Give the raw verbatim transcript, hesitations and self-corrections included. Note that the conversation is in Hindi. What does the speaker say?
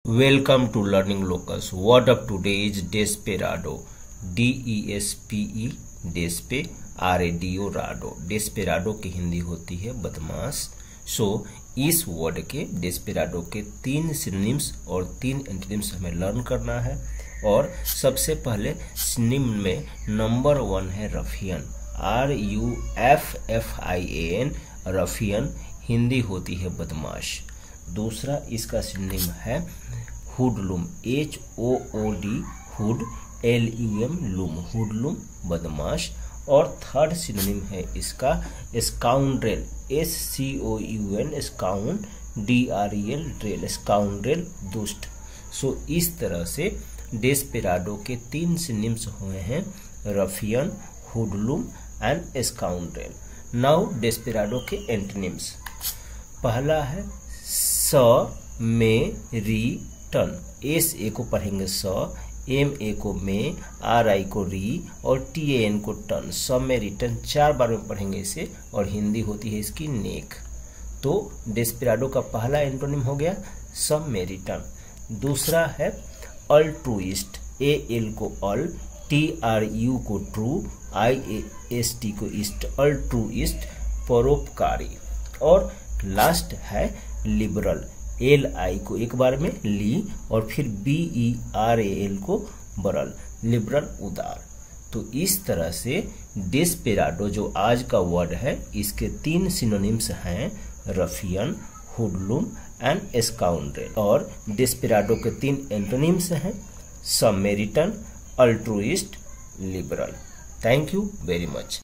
Welcome to Learning Locals. Word of today is desperado. D E S P E despe R A D O rado. Desperado की हिंदी होती है बदमाश. सो so, इस वर्ड के desperado के तीन सिनोनिम्स और तीन एंटोनिम्स हमें लर्न करना है. और सबसे पहले सिनोनिम में नंबर वन है ruffian. R U F F I A N. Ruffian Hindi होती है बदमाश. दूसरा इसका सिनोनिम है hoodlum. H O O D hood L U M lum. Hoodlum बदमाश. और थर्ड सिनोनिम है इसका scoundrel. S C O U N scound D R E L drel. Scoundrel दुष्ट. सो इस तरह से डेस्पेराडो के तीन सिनोनिम्स हुए हैं ruffian, hoodlum and scoundrel. Now desperado के एंटोनिम्स. पहला है स में री टन. एस ए को पढ़ेंगे स, एम ए को में, आर आई को री और टी ए एन को टन. स में रिटर्न चार बार में पढ़ेंगे इसे और हिंदी होती है इसकी नेक. तो डेस्पेराडो का पहला एंटोनिम हो गया स में रिटर्न. दूसरा है अल्ट्रुइस्ट. ए एल को अल, टी आर यू को tru, I A S T को ईस्ट. अल्ट्रुइस्ट परोपकारी. और लास्ट है लिबरल. एल आई को एक बार में ली और फिर B E R A L को बरल. लिबरल उदार. तो इस तरह से डेस्पेराडो जो आज का वर्ड है इसके तीन सिनोनिम्स हैं रफियन, हुडलुम एंड स्काउंड्रेल. और डेस्पेराडो के तीन एंटोनिम्स हैं Samaritan, altruist, liberal. Thank you very much.